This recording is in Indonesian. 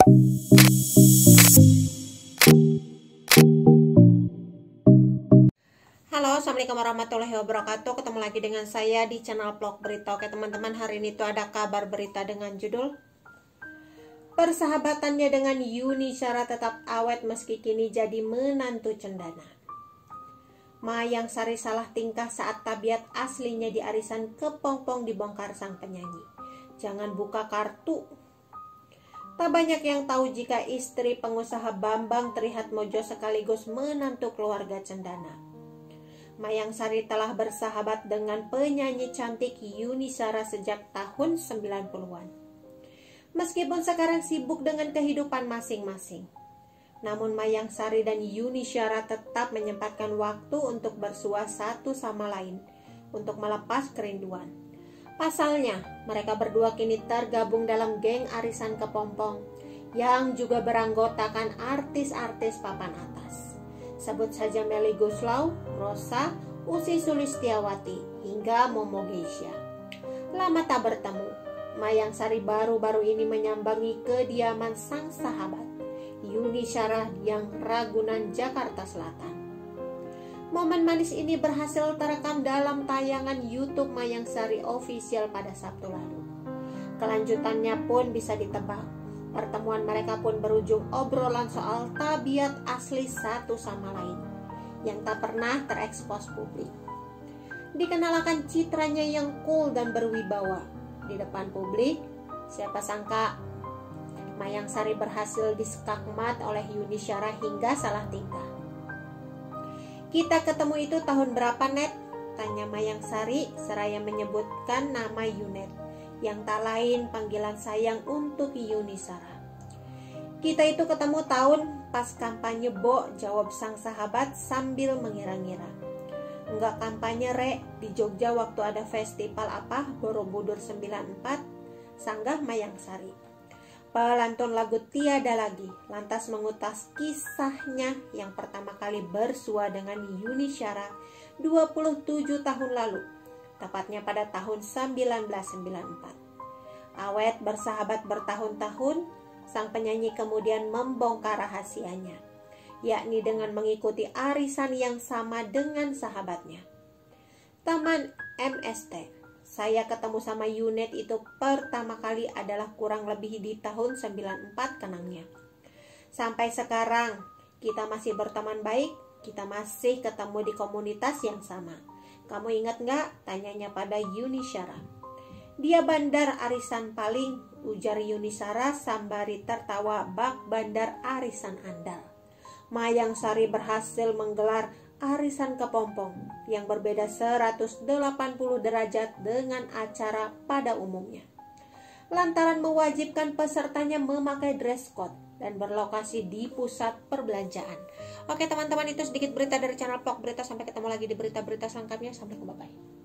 Halo, assalamualaikum warahmatullahi wabarakatuh. Ketemu lagi dengan saya di channel vlog berita. Oke teman-teman, hari ini tuh ada kabar berita dengan judul persahabatannya dengan Yuni Shara tetap awet meski kini jadi menantu cendana. Mayang Sari salah tingkah saat tabiat aslinya di arisan kepompong dibongkar sang penyanyi. Jangan buka kartu. Tak banyak yang tahu jika istri pengusaha Bambang Trihatmojo sekaligus menantu keluarga cendana. Mayang Sari telah bersahabat dengan penyanyi cantik Yuni Shara sejak tahun 90-an. Meskipun sekarang sibuk dengan kehidupan masing-masing, namun Mayang Sari dan Yuni Shara tetap menyempatkan waktu untuk bersua satu sama lain untuk melepas kerinduan. Pasalnya, mereka berdua kini tergabung dalam geng arisan kepompong yang juga beranggotakan artis-artis papan atas. Sebut saja Melly Goeslaw, Rosa, Ussy Sulistyawati, hingga Momo Geisha. Lama tak bertemu, Mayang Sari baru-baru ini menyambangi kediaman sang sahabat, Yuni Shara yang Ragunan, Jakarta Selatan. Momen manis ini berhasil terekam dalam tayangan YouTube Mayang Sari Official pada Sabtu lalu. Kelanjutannya pun bisa ditebak. Pertemuan mereka pun berujung obrolan soal tabiat asli satu sama lain yang tak pernah terekspos publik. Dikenalkan citranya yang cool dan berwibawa di depan publik, siapa sangka Mayang Sari berhasil diskakmat oleh Yuni Shara hingga salah tingkah. "Kita ketemu itu tahun berapa, Net?" tanya Mayang Sari seraya menyebutkan nama Yunet, yang tak lain panggilan sayang untuk Yuni Shara. "Kita itu ketemu tahun pas kampanye, Bo," jawab sang sahabat sambil mengira-ngira. "Enggak kampanye, Rek, di Jogja waktu ada festival apa, Borobudur 94, sanggah Mayang Sari. Pelantun lagu Tiada Lagi lantas mengutas kisahnya yang pertama kali bersua dengan Yuni Shara 27 tahun lalu, tepatnya pada tahun 1994. Awet bersahabat bertahun-tahun, sang penyanyi kemudian membongkar rahasianya, yakni dengan mengikuti arisan yang sama dengan sahabatnya. Taman MST. "Saya ketemu sama Yunet itu pertama kali adalah kurang lebih di tahun 94 kenangnya. Sampai sekarang kita masih berteman baik, kita masih ketemu di komunitas yang sama. Kamu ingat nggak?" tanyanya pada Yuni Shara. "Dia bandar arisan paling," ujar Yuni Shara sambari tertawa bak bandar arisan andal. Mayang Sari berhasil menggelar arisan kepompong yang berbeda 180 derajat dengan acara pada umumnya, lantaran mewajibkan pesertanya memakai dress code dan berlokasi di pusat perbelanjaan. Oke teman-teman, itu sedikit berita dari channel vlog berita. Sampai ketemu lagi di berita-berita selengkapnya. Sampai jumpa, bye.